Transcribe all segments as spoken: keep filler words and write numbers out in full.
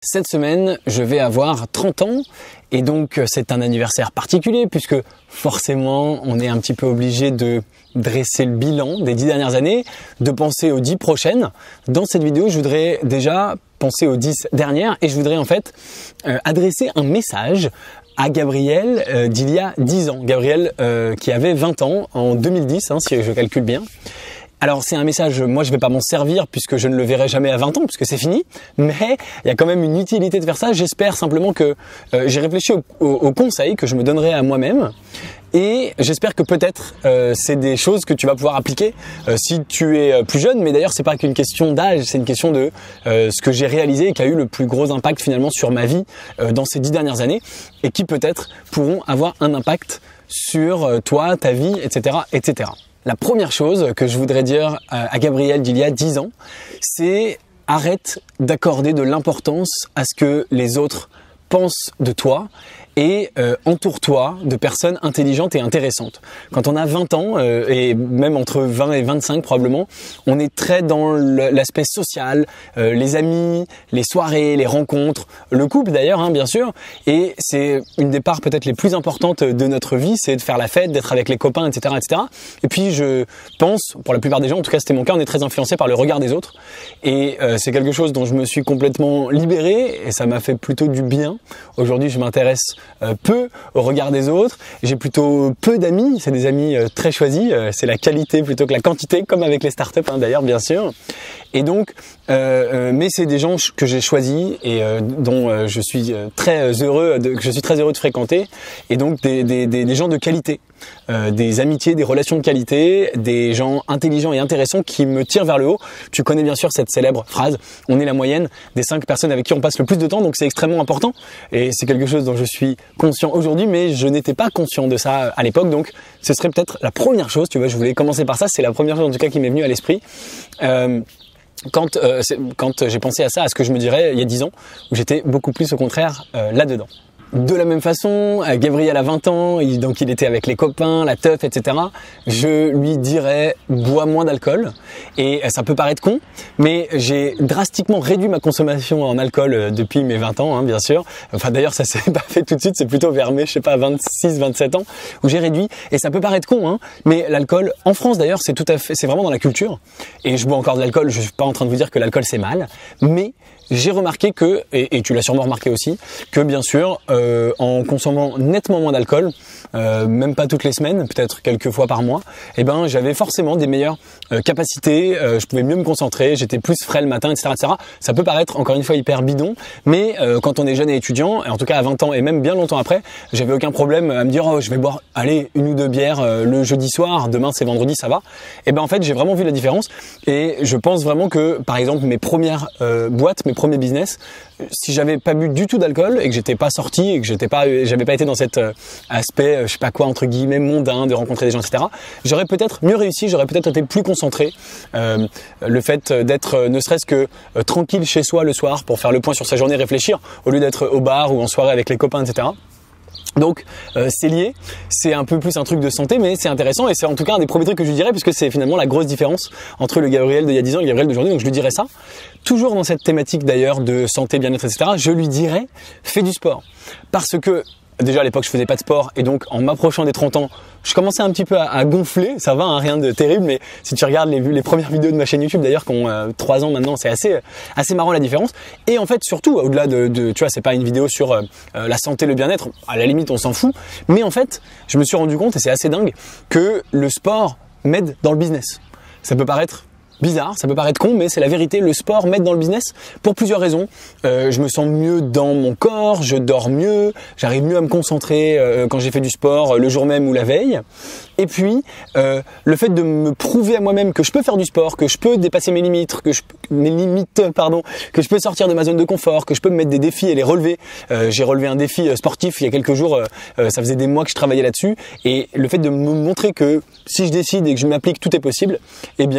Cette semaine, je vais avoir trente ans et donc c'est un anniversaire particulier puisque forcément on est un petit peu obligé de dresser le bilan des dix dernières années, de penser aux dix prochaines. Dans cette vidéo, je voudrais déjà penser aux dix dernières et je voudrais en fait euh, adresser un message à Gabriel euh, d'il y a dix ans. Gabriel euh, qui avait vingt ans en deux mille dix, hein, si je calcule bien. Alors c'est un message, moi je vais pas m'en servir puisque je ne le verrai jamais à vingt ans puisque c'est fini, mais il y a quand même une utilité de faire ça. J'espère simplement que euh, j'ai réfléchi aux au, au conseils que je me donnerai à moi-même et j'espère que peut-être euh, c'est des choses que tu vas pouvoir appliquer euh, si tu es plus jeune, mais d'ailleurs c'est pas qu'une question d'âge, c'est une question de euh, ce que j'ai réalisé et qui a eu le plus gros impact finalement sur ma vie euh, dans ces dix dernières années et qui peut-être pourront avoir un impact sur euh, toi, ta vie, et cetera, et cetera. La première chose que je voudrais dire à Gabriel d'il y a dix ans, c'est arrête d'accorder de l'importance à ce que les autres pensent de toi et euh, entoure-toi de personnes intelligentes et intéressantes. Quand on a vingt ans, euh, et même entre vingt et vingt-cinq probablement, on est très dans l'aspect social, euh, les amis, les soirées, les rencontres, le couple d'ailleurs, hein, bien sûr. Et c'est une des parts peut-être les plus importantes de notre vie, c'est de faire la fête, d'être avec les copains, et cetera, et cetera. Et puis je pense, pour la plupart des gens, en tout cas c'était mon cas, on est très influencé par le regard des autres. Et euh, c'est quelque chose dont je me suis complètement libéré et ça m'a fait plutôt du bien. Aujourd'hui, je m'intéresse Euh, peu au regard des autres. J'ai plutôt peu d'amis, c'est des amis euh, très choisis, euh, c'est la qualité plutôt que la quantité, comme avec les startups hein, d'ailleurs bien sûr. Et donc, euh, euh, mais c'est des gens que j'ai choisis et euh, dont euh, je suis très heureux, de, que je suis très heureux de fréquenter, et donc des, des, des, des gens de qualité, euh, des amitiés, des relations de qualité, des gens intelligents et intéressants qui me tirent vers le haut. Tu connais bien sûr cette célèbre phrase, on est la moyenne des cinq personnes avec qui on passe le plus de temps, donc c'est extrêmement important et c'est quelque chose dont je suis conscient aujourd'hui, mais je n'étais pas conscient de ça à l'époque, donc ce serait peut-être la première chose, tu vois, je voulais commencer par ça, c'est la première chose en tout cas qui m'est venue à l'esprit. Euh, Quand, euh, quand j'ai pensé à ça, à ce que je me dirais il y a dix ans, où j'étais beaucoup plus au contraire euh, là-dedans. De la même façon, Gabriel a vingt ans, il, donc il était avec les copains, la teuf, et cetera. Je lui dirais bois moins d'alcool. Et ça peut paraître con, mais j'ai drastiquement réduit ma consommation en alcool depuis mes vingt ans, hein, bien sûr. Enfin d'ailleurs ça s'est pas fait tout de suite, c'est plutôt vers mes, je sais pas, vingt-six, vingt-sept ans où j'ai réduit. Et ça peut paraître con, hein, mais l'alcool, en France d'ailleurs, c'est tout à fait, c'est vraiment dans la culture. Et je bois encore de l'alcool, je suis pas en train de vous dire que l'alcool c'est mal, mais j'ai remarqué que, et, et tu l'as sûrement remarqué aussi, que bien sûr, euh, en consommant nettement moins d'alcool, euh, même pas toutes les semaines, peut-être quelques fois par mois, eh ben j'avais forcément des meilleures euh, capacités, euh, je pouvais mieux me concentrer, j'étais plus frais le matin, et cetera, et cetera. Ça peut paraître encore une fois hyper bidon, mais euh, quand on est jeune et étudiant, et en tout cas à vingt ans et même bien longtemps après, j'avais aucun problème à me dire oh je vais boire, allez une ou deux bières euh, le jeudi soir, demain c'est vendredi, ça va. Et ben en fait j'ai vraiment vu la différence et je pense vraiment que par exemple mes premières euh, boîtes, mes premier business, si j'avais pas bu du tout d'alcool et que j'étais pas sorti et que j'étais pas, j'avais pas été dans cet euh, aspect, euh, je sais pas quoi entre guillemets mondain de rencontrer des gens, et cetera. J'aurais peut-être mieux réussi, j'aurais peut-être été plus concentré. Euh, le fait d'être euh, ne serait-ce que euh, tranquille chez soi le soir pour faire le point sur sa journée, réfléchir au lieu d'être au bar ou en soirée avec les copains, et cetera. Donc euh, c'est lié, c'est un peu plus un truc de santé, mais c'est intéressant et c'est en tout cas un des premiers trucs que je lui dirais puisque c'est finalement la grosse différence entre le Gabriel d'il y a dix ans et le Gabriel d'aujourd'hui. Donc je lui dirais ça. Toujours dans cette thématique d'ailleurs de santé, bien-être, et cetera. Je lui dirais fais du sport parce que déjà à l'époque je faisais pas de sport et donc en m'approchant des trente ans, je commençais un petit peu à, à gonfler, ça va, hein, rien de terrible, mais si tu regardes les, les premières vidéos de ma chaîne YouTube d'ailleurs qui ont euh, trois ans maintenant, c'est assez assez marrant la différence. Et en fait surtout au-delà de, de tu vois, c'est pas une vidéo sur euh, la santé, le bien-être, à la limite on s'en fout, mais en fait je me suis rendu compte et c'est assez dingue que le sport m'aide dans le business. Ça peut paraître bizarre, ça peut paraître con, mais c'est la vérité. Le sport m'aide dans le business pour plusieurs raisons. Euh, je me sens mieux dans mon corps, je dors mieux, j'arrive mieux à me concentrer euh, quand j'ai fait du sport le jour même ou la veille. Et puis, euh, le fait de me prouver à moi-même que je peux faire du sport, que je peux dépasser mes limites, que je mes limites, pardon, que je peux sortir de ma zone de confort, que je peux me mettre des défis et les relever. Euh, j'ai relevé un défi sportif il y a quelques jours. Euh, ça faisait des mois que je travaillais là-dessus. Et le fait de me montrer que si je décide et que je m'applique, tout est possible. Eh bien,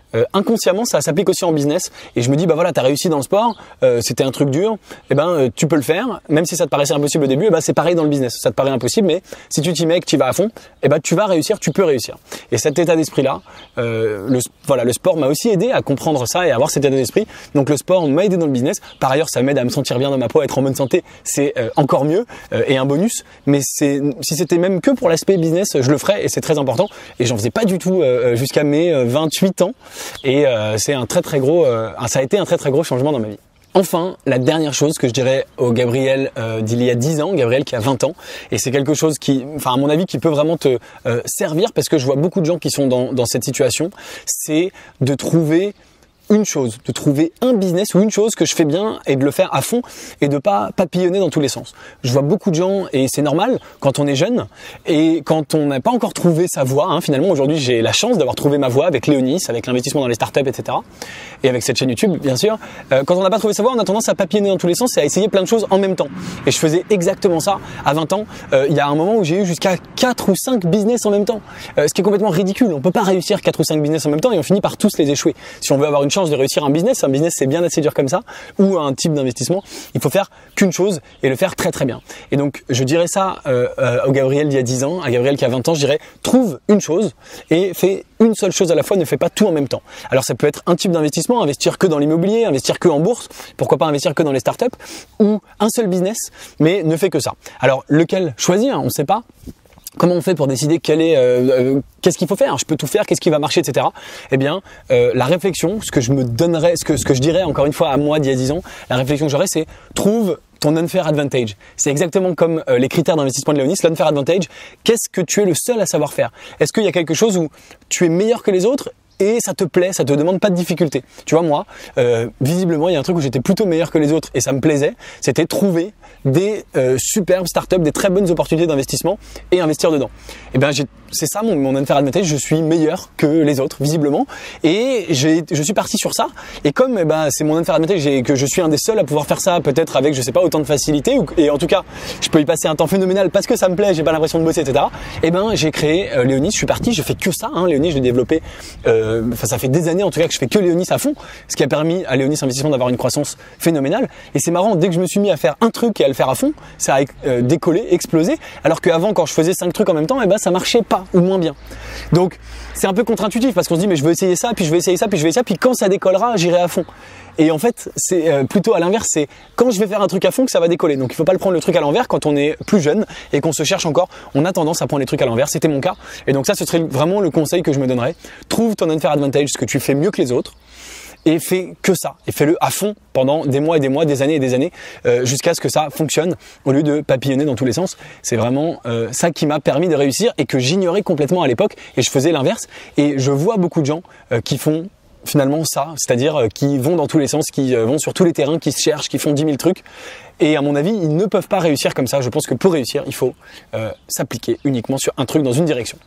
euh, inconsciemment ça s'applique aussi en business. Et je me dis bah voilà, t'as réussi dans le sport, euh, c'était un truc dur, et ben euh, tu peux le faire, même si ça te paraissait impossible au début, et ben c'est pareil dans le business. Ça te paraît impossible, mais si tu t'y mets, que tu y vas à fond, et ben tu vas réussir, tu peux réussir. Et cet état d'esprit là, euh, le voilà, le sport m'a aussi aidé à comprendre ça et à avoir cet état d'esprit. Donc le sport m'a aidé dans le business. Par ailleurs, ça m'aide à me sentir bien dans ma peau, à être en bonne santé, c'est euh, encore mieux euh, et un bonus. Mais c'est si c'était même que pour l'aspect business, je le ferais et c'est très important. Et j'en faisais pas du tout euh, jusqu'à mes euh, vingt-huit ans. Et euh, c'est un très très gros, euh, ça a été un très très gros changement dans ma vie. Enfin, la dernière chose que je dirais au Gabriel euh, d'il y a dix ans, Gabriel qui a vingt ans, et c'est quelque chose qui, enfin à mon avis, qui peut vraiment te euh, servir parce que je vois beaucoup de gens qui sont dans, dans cette situation, c'est de trouver une chose, de trouver un business ou une chose que je fais bien et de le faire à fond et de pas papillonner dans tous les sens. Je vois beaucoup de gens et c'est normal quand on est jeune et quand on n'a pas encore trouvé sa voie. Hein, finalement, aujourd'hui, j'ai la chance d'avoir trouvé ma voie avec Léonis, avec l'investissement dans les startups, et cetera. Et avec cette chaîne YouTube, bien sûr. Euh, quand on n'a pas trouvé sa voie, on a tendance à papillonner dans tous les sens et à essayer plein de choses en même temps. Et je faisais exactement ça à vingt ans. Euh, il y a un moment où j'ai eu jusqu'à quatre ou cinq business en même temps, euh, ce qui est complètement ridicule. On peut pas réussir quatre ou cinq business en même temps et on finit par tous les échouer. Si on veut avoir une chance de réussir un business, un business c'est bien assez dur comme ça, ou un type d'investissement, il faut faire qu'une chose et le faire très très bien. Et donc je dirais ça euh, euh, au Gabriel d'il y a dix ans, à Gabriel qui a vingt ans, je dirais trouve une chose et fais une seule chose à la fois, ne fais pas tout en même temps. Alors ça peut être un type d'investissement, investir que dans l'immobilier, investir que en bourse, pourquoi pas investir que dans les startups, ou un seul business, mais ne fais que ça. Alors lequel choisir, on ne sait pas. Comment on fait pour décider quel est, euh, euh, qu'est-ce qu'il faut faire? Je peux tout faire, qu'est-ce qui va marcher, et cetera. Eh bien, euh, la réflexion, ce que je me donnerais, ce que, ce que je dirais encore une fois à moi d'il y a dix ans, la réflexion que j'aurais, c'est trouve ton unfair advantage. C'est exactement comme euh, les critères d'investissement de Léonis, l'unfair advantage. Qu'est-ce que tu es le seul à savoir faire? Est-ce qu'il y a quelque chose où tu es meilleur que les autres et ça te plaît, ça te demande pas de difficulté? Tu vois, moi, euh, visiblement, il y a un truc où j'étais plutôt meilleur que les autres et ça me plaisait, c'était trouver des euh, superbes startups, des très bonnes opportunités d'investissement et investir dedans. Et ben, c'est ça mon, mon unfair advantage, je suis meilleur que les autres, visiblement, et j'ai, je suis parti sur ça. Et comme eh ben, c'est mon unfair advantage et que je suis un des seuls à pouvoir faire ça, peut-être avec, je sais pas, autant de facilité, ou, et en tout cas, je peux y passer un temps phénoménal parce que ça me plaît, j'ai pas l'impression de bosser, et cetera. Et ben, j'ai créé euh, Léonis, je suis parti, je fais que ça, hein, Léonis, je l'ai développé, euh, enfin, ça fait des années en tout cas que je fais que Léonis à fond, ce qui a permis à Léonis Investissement d'avoir une croissance phénoménale. Et c'est marrant, dès que je me suis mis à faire un truc et à le faire à fond, ça a euh, décollé, explosé, alors qu'avant, quand je faisais cinq trucs en même temps, eh ben, ça marchait pas ou moins bien. Donc, c'est un peu contre-intuitif parce qu'on se dit, mais je veux essayer ça, puis je vais essayer ça, puis je vais essayer ça, puis quand ça décollera, j'irai à fond. Et en fait, c'est euh, plutôt à l'inverse, c'est quand je vais faire un truc à fond que ça va décoller. Donc il faut pas le prendre le truc à l'envers quand on est plus jeune et qu'on se cherche encore. On a tendance à prendre les trucs à l'envers, c'était mon cas. Et donc ça, ce serait vraiment le conseil que je me donnerais. Trouve ton unfair advantage, ce que tu fais mieux que les autres. Et fais que ça, et fais-le à fond pendant des mois et des mois, des années et des années, euh, jusqu'à ce que ça fonctionne, au lieu de papillonner dans tous les sens. C'est vraiment euh, ça qui m'a permis de réussir et que j'ignorais complètement à l'époque, et je faisais l'inverse. Et je vois beaucoup de gens euh, qui font finalement ça, c'est-à-dire euh, qui vont dans tous les sens, qui euh, vont sur tous les terrains, qui se cherchent, qui font dix mille trucs. Et à mon avis, ils ne peuvent pas réussir comme ça. Je pense que pour réussir, il faut euh, s'appliquer uniquement sur un truc dans une direction.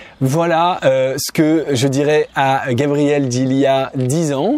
Voilà euh, ce que je dirais à Gabriel d'il y a dix ans.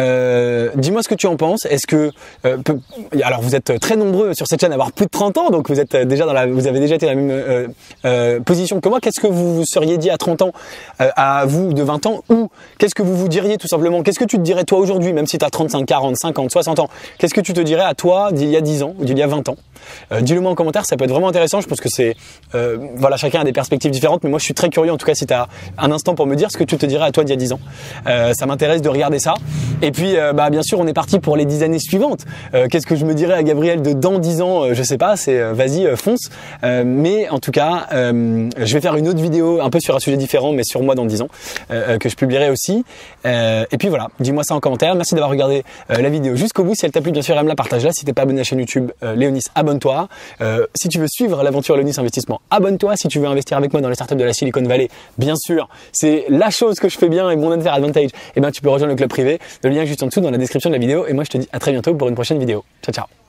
Euh, dis-moi ce que tu en penses. Est-ce que euh, peu, alors vous êtes très nombreux sur cette chaîne à avoir plus de trente ans, donc vous êtes déjà dans la, vous avez déjà été dans la même euh, euh, position que moi. Qu'est-ce que vous vous seriez dit à trente ans euh, à vous de vingt ans, ou qu'est-ce que vous vous diriez tout simplement? Qu'est-ce que tu te dirais toi aujourd'hui, même si tu as trente-cinq, quarante, cinquante, soixante ans? Qu'est-ce que tu te dirais à toi d'il y a dix ans ou d'il y a vingt ans? euh, Dis-le moi en commentaire, ça peut être vraiment intéressant. Je pense que c'est euh, voilà, chacun a des perspectives différentes, mais moi je suis très curieux en tout cas si tu as un instant pour me dire ce que tu te dirais à toi d'il y a dix ans. Euh, ça m'intéresse de regarder ça. Et puis euh, bah bien sûr, on est parti pour les dix années suivantes. Euh, qu'est-ce que je me dirais à Gabriel de dans dix ans? euh, Je sais pas, c'est euh, vas-y euh, fonce. Euh, mais en tout cas, euh, je vais faire une autre vidéo un peu sur un sujet différent, mais sur moi dans dix ans, euh, que je publierai aussi. Euh, et puis voilà, dis-moi ça en commentaire. Merci d'avoir regardé euh, la vidéo jusqu'au bout. Si elle t'a plu, bien sûr, aime-la, partage-la. Si t'es pas abonné à la chaîne YouTube euh, Léonis, abonne-toi. Euh, si tu veux suivre l'aventure Léonis Investissement, abonne-toi. Si tu veux investir avec moi dans les startups de la Silicon Valley, bien sûr, c'est la chose que je fais bien et mon unfair advantage, et ben tu peux rejoindre le club privé. Le lien est juste en dessous dans la description de la vidéo. Et moi, je te dis à très bientôt pour une prochaine vidéo. Ciao, ciao.